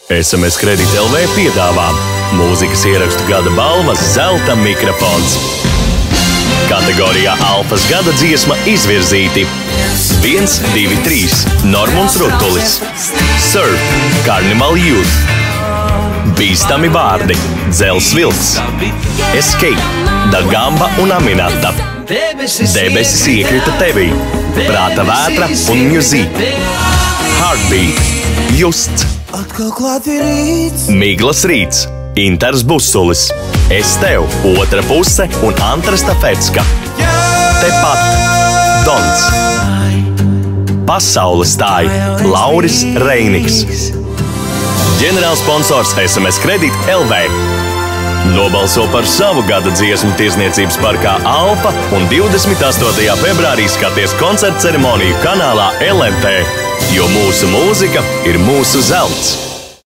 SMS Kredīt LV piedāvā mūzikas ierakstu gada balvas Zelta mikrofons. Kategorijā Alfas gada dziesma izvirzīti 1, 2, 3 Normunds Rutulis, Surf, Carnival Youth, Bīstami vārdi, Dzels Vilks, Escape, Dagamba un Aminata, Debesis iekrita tevī, Prāta vētra un Music, Heartbeat, Justs, Miglas rīts, Intars Busulis, Es tev, otra puse un Antra Stafecka, Tepat, Dons, Pasaules tāji, Lauris Reiniks, ģenerālsponsors SMS Kredīt LV. Nobalso par savu gada dziesmu tirzniecības parkā Alfa un 28. februārī skaties koncerta ceremoniju kanālā LMT, jo mūsu mūzika ir mūsu zelts.